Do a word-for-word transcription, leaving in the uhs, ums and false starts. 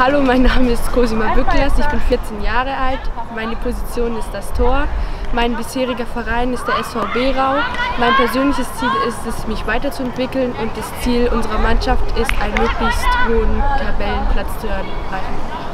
Hallo, mein Name ist Cosima Bücklers, ich bin vierzehn Jahre alt, meine Position ist das Tor, mein bisheriger Verein ist der S V B Rau. Mein persönliches Ziel ist es, mich weiterzuentwickeln und das Ziel unserer Mannschaft ist, einen möglichst hohen Tabellenplatz zu erreichen.